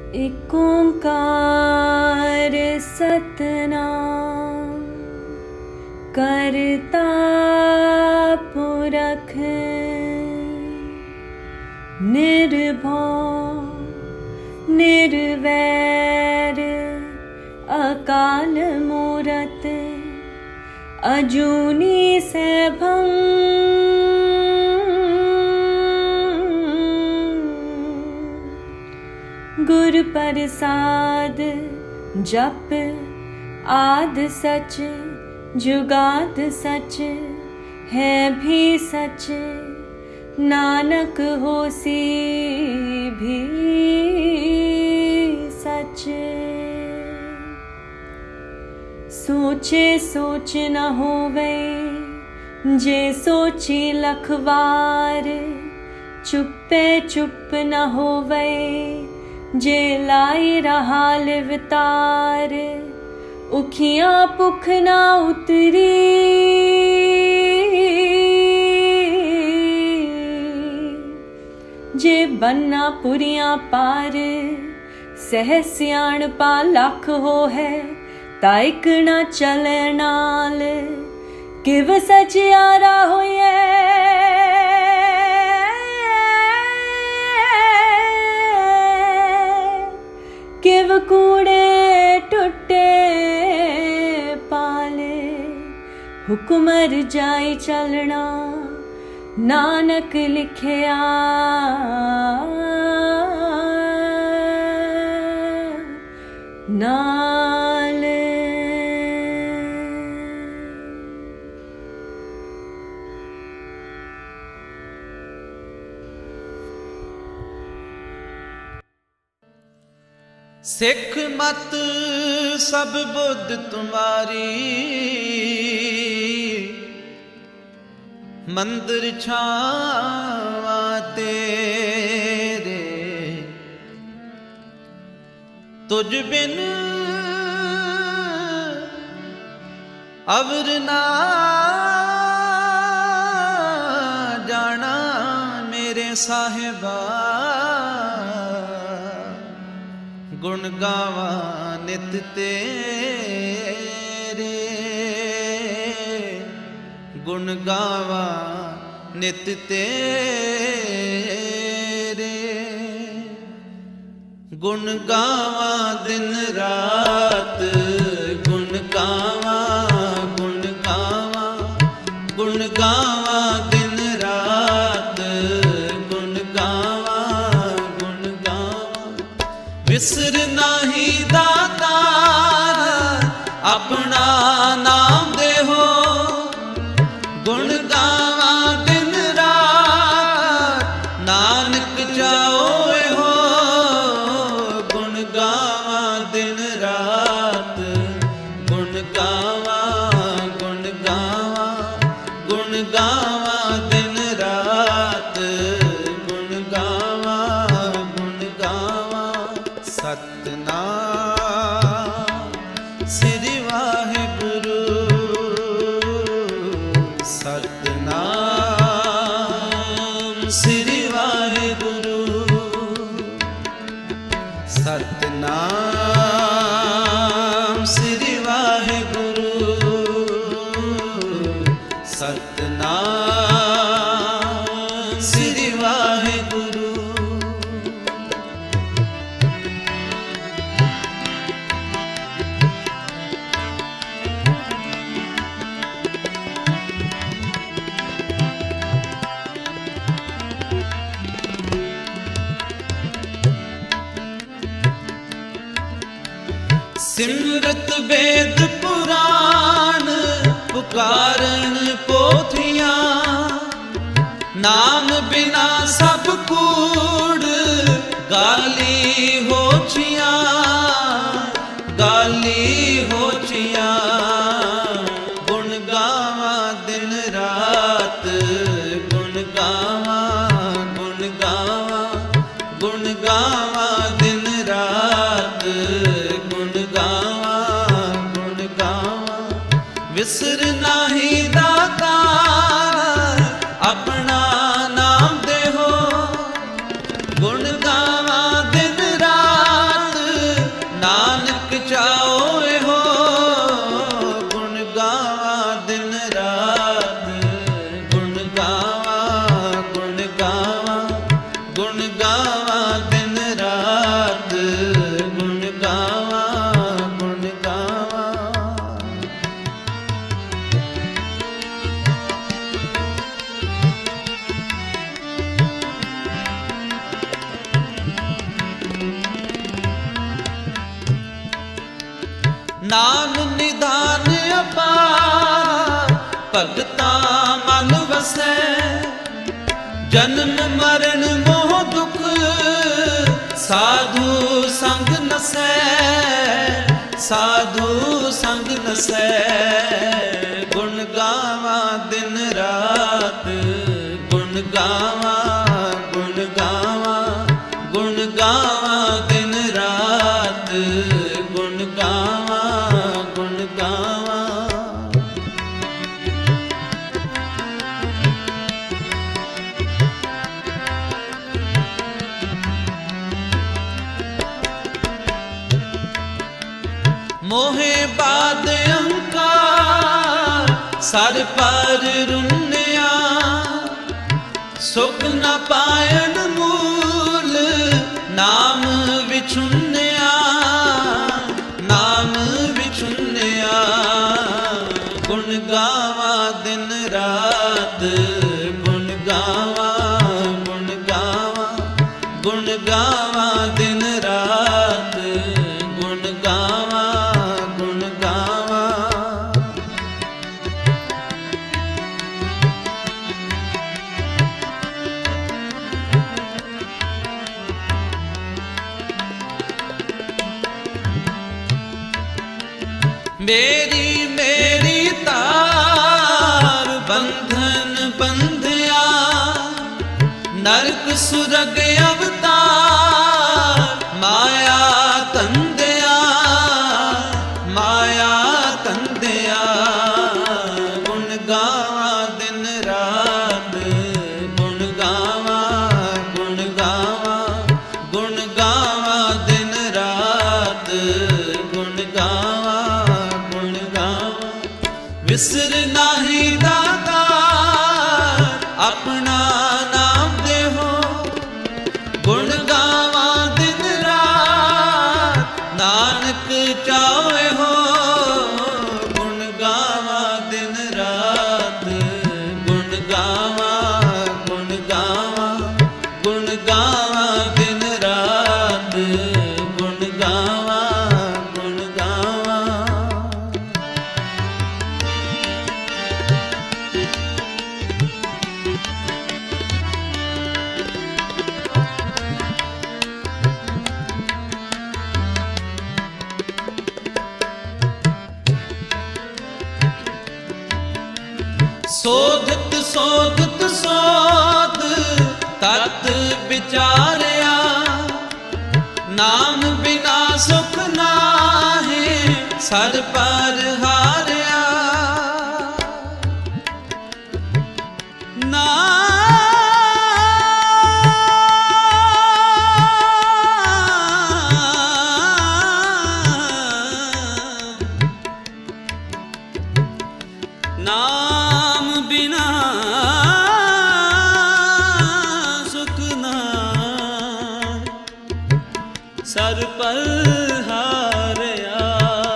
एक ओंकार सतनाम करता पुरख निर्भव निर्वैर अकाल मूरत अजूनी सैभं गुर प्रसाद जप आद सच जुगाद सच है भी सच नानक होसी भी सच। सोचे सोच न होवे जे सोची लखवार चुप्पे चुप न होवे जे लाई रहा लिवतार उखियां पुख ना उतरी जे बन्ना पुरियां पार सह सियाण पा लख हो है ताइक न चले नाल किव सचियारा होइए किव कूड़े टुटे पाले हुक्मर जाई चलना नानक लिखिया नाल। सिख मत सब बुद्ध तुम्हारी मंदिर छावा तेरे तुझ बिन अवर ना जाना मेरे साहिबा गुण गावा नित तेरे गुण गावा नित तेरे गुण गावा दिन रात गुण गावा गुण गावा गुण गावा दिन रात गुण गावा गुण गावा विसर नाही दातार अपना नाम दे हो गुण गावा दिन रात नानक जाओ हो गुण गावा दिन रात गुण गावा गुण गावा गुण गावा दिन रात गुण गावा गुण गावा। सतनाम श्री वाहिगुरु सतनाम श्री वाहिगुरु सतनाम श्री वाहिगुरु सतनाम श्री वाहिगुरु। सिमरत वेद पुराण पुकारन पोथियां नाम बिना सब कूड़ गाली होचियां गाली होचियां गुण गावा दिन रात गुण गावा गुण गावा गुण गावा दिन रात गुण गावा गुण गावा विसर नाही दातार अपना नाम दे हो गुण गावा दिन रात नाम निधान अपार भगता मन वसै जन्म मरण मोह दुख साधु संग नसै साधु संग नसै गुण गावा दिन रात गुण गावा गुण गावा गुण गावा दिन रात गुण गावा गुण गावा। मोहे बाद अहंकार सर पर रुन्या सुख न पायन मूल नाम विछुन्या नाम विछुन्या गुण गावा दिन रात गुण गावा गुण गावा गुण गावा दिन रात गुण गावा गुण गावा। मेरी मेरी तार बंधन बंधिया नरक सुरग अवतार माया तंदिया माया तंदिया गुण गावा दिन रात गुण गावा गुण गावा गुण गावा दिन रात गुण गावा गुण गावा। विसर नाही दाता अपना नाम देहो गुण गावा दिन रात नानक चाहे हो गुण गावा दिन रात गुण गावा गुण गावा गुण गावा दिन रात गुण गावा गुण गावा। सोधत सोधत सोध तत विचारया नाम बिना सुख नाहे सर पर हारया नाम बिना सुख नाम सर पर हारया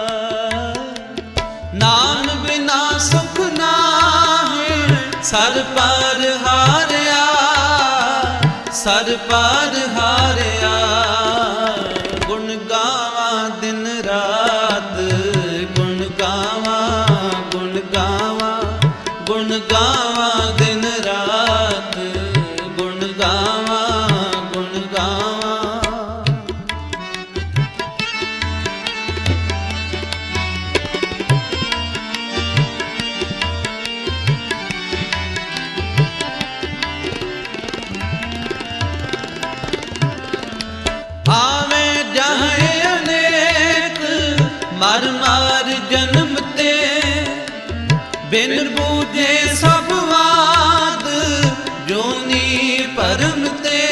नाम बिना सुख नाम सर पर हारया सर पर हारया गुण गावा दिन रात गुण गावा गुण गावा गुण गावा दिन रात गुण गावा गुण गावा। आवे जाए अनेक मर मर जन्मते बिन बूझे सब वाद जोनी परम ते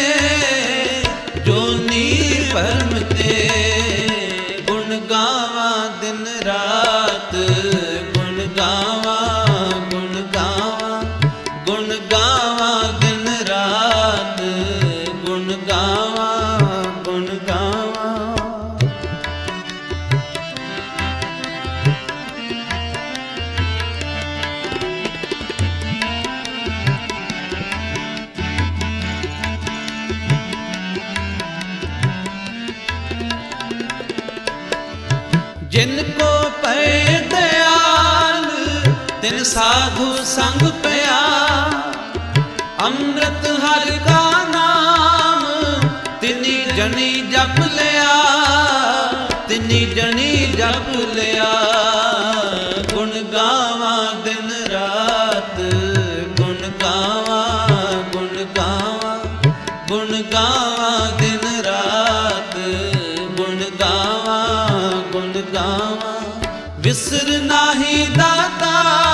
जोनी परम ते गुण गावा दिन रात गुण गावा गुण गावा गुण गावा दिन रात गुण गावा गुण गावा। जिनको तिन साधु संग पया, अमृत हर का नाम तिनी जनी जप लिया, तिनी जनी जप लिया। गुण गावा दिन रात, गुण गावा, गुण गावा, गुण गावा दिन रात, गुण गावा, गुण गावा। विसर नाही दाता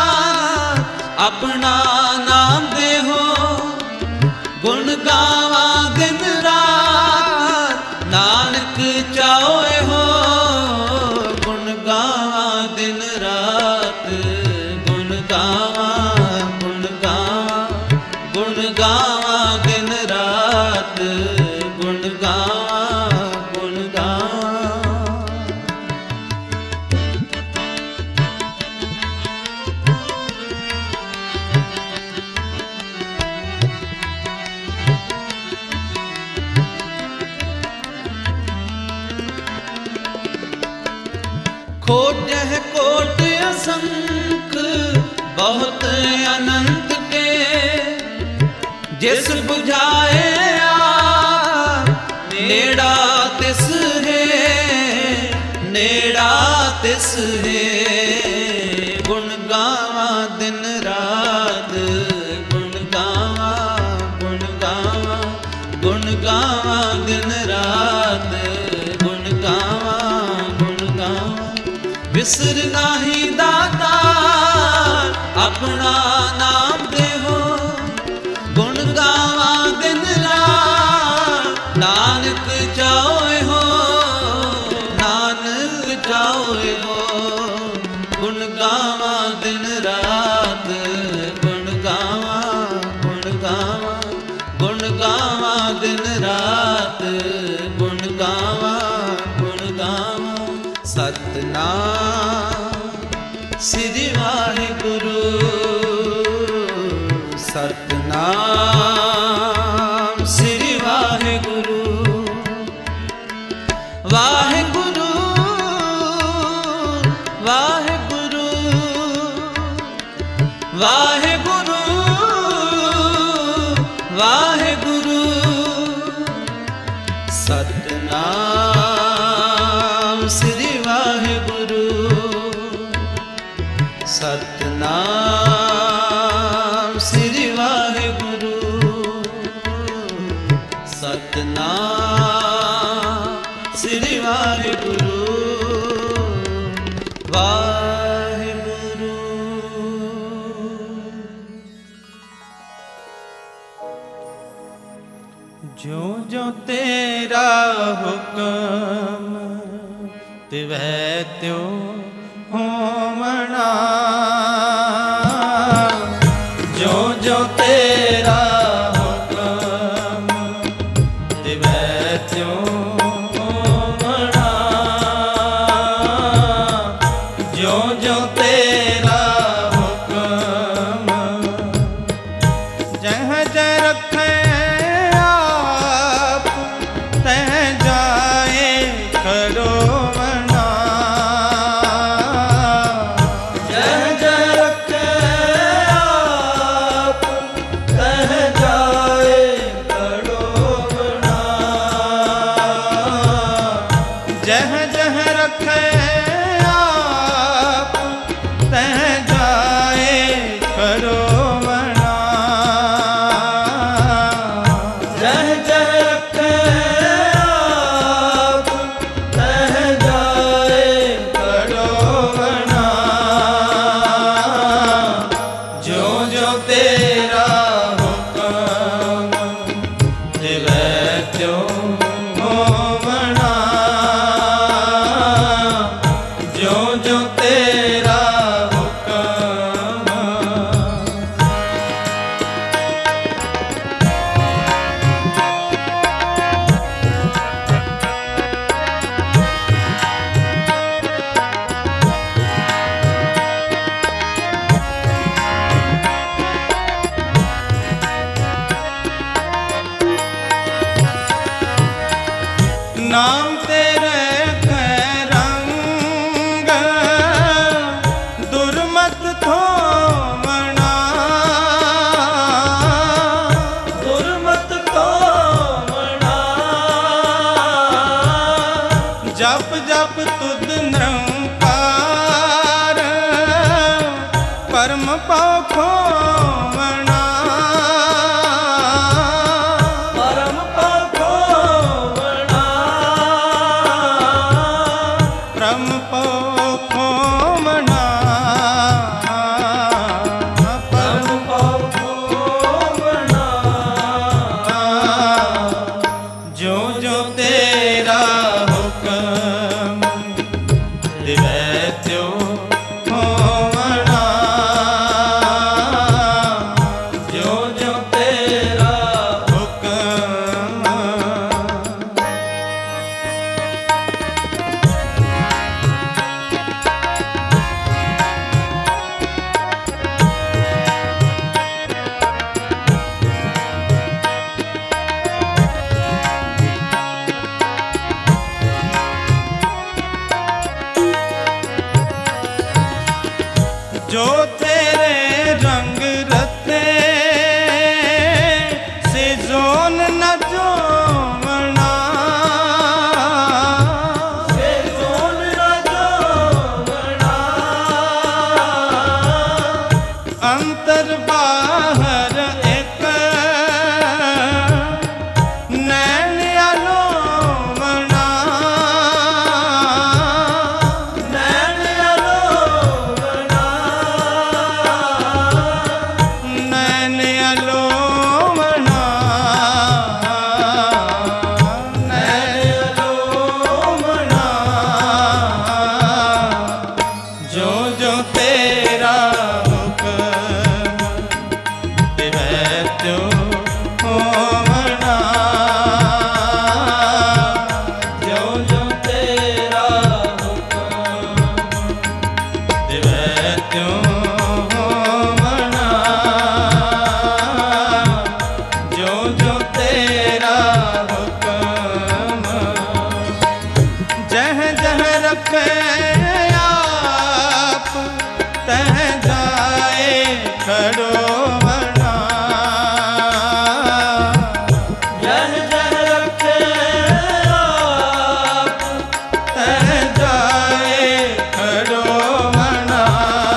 अपना नाम देहो, गुण गावा दिन रात नानक चाओए हो। गुण गावा दिन रात, गुण गावा, गुण गावा, गुण गावा दिन रात, गुण गावा, गुण गावा। खोजह कोट असंख बहुत अनंत के, जिस बुझाए आप नेड़ा तिस है, नेड़ा तिस है। गुण गावा दिन रात, गुण गावा, गुण गावा, गुण गावा दिन रात, गुण गावा, गुण गावा। विसर नाही दाता अपना नाम देहो, गुण गावा दिन रात नानक चाओए हो, नानक चाओए हो। गुण गावा दिन रात, गुण गावा, गुण गावा, गुण गावा दिन रात, गुण गावा, गुण गावा। सतनाम श्री वाहिगुरु, सतनाम श्री वाहिगुरु। वाहिगुरु वाहिगुरु वाहिगुरु वाहिगुरु। सतनाम श्री वाहिगुरु, सतनाम श्री वाहिगुरु, सतनाम श्री वाहिगुरु, वाहिगुरु। जो जो तेरा हुक्म तिवै त्यो होवना, जो जो तेरा हुक्म तिवै त्यो होवना, जो जो तेरा हुक्म जह जह रखे आप तह जाए करो। जह जह रखे आप तह जाए करो मना, जह जह रखे आप तह जाए करो मना। जो जो तेरा हुक्म तिवै त्यो होवना, जो जो तेरा हुक्म। नाम तेरे रंग दुर्मत थो जप जप तुद निरंकार परम पौखो वणा परम पौखो वणा परम पौखो वणा परम पौखो वणा जो जो तेरा हुक्म दिवै त्यो होवना जो जो तेरा हुक्म जो तेरे रंग रते से जोन न जोवना से जोन न जोवना अंतर बाहर एक नैन अलोवना नैन अलोवना नैन अलोवना नैन अलोवना जो जो तेरा हुक्म दिवै त्यो होवना जो जो तेरा हुक्म दिवै त्यो होवना जो जो तेरा हुक्म जह जह रखे आप तह जाए खड़ो वना जह जह रखे आप तह जाए खड़ो वना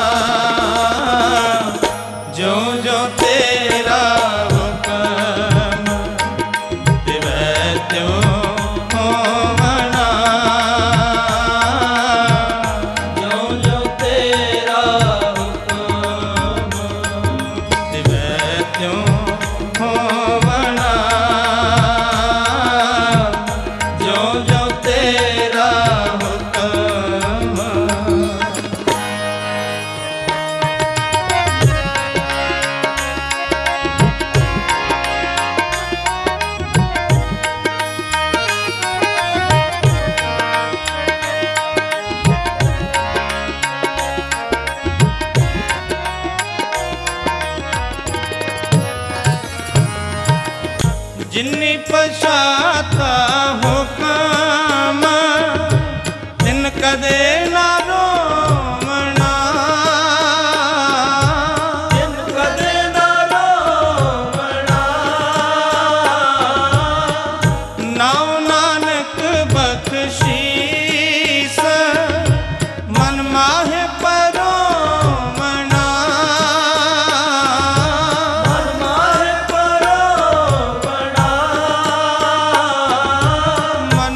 जो जो तेरा हुक्म दिवै त्यो होवना जो जो तेरा हुक्म दिवै त्यो होवना जो जो तेरा हुक्म जिन्नी पछाता हो काम तिन कदे ना रोवना जिन कदे न रोवना नाव नानक बख्शीस मन माहे परोवना मन माहे परोवना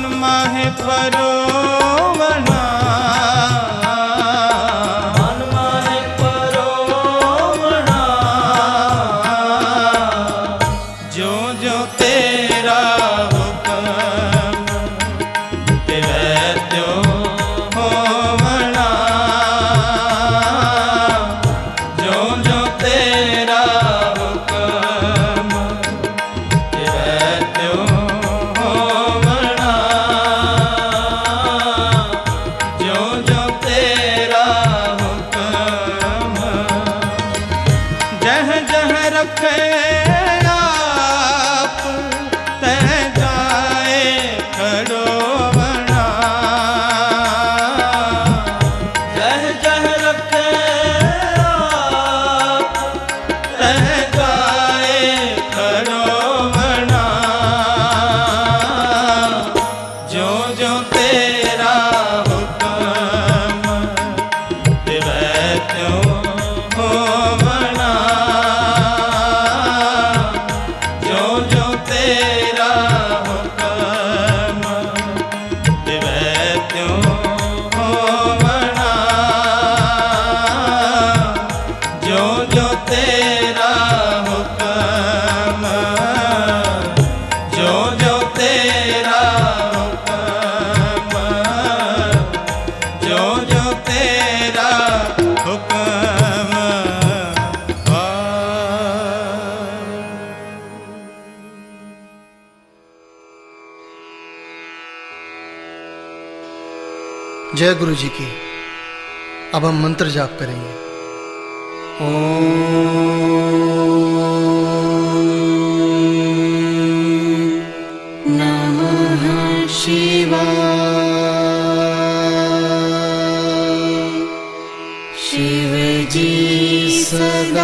जय गुरु जी की। अब हम मंत्र जाप करेंगे। नमः शिवाय। शिव जी सदा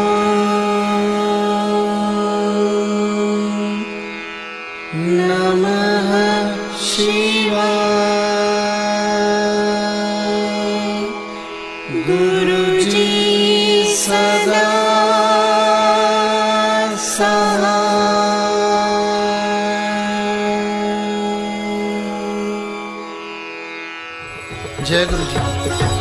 नमः सहाय। जय गुरु जी।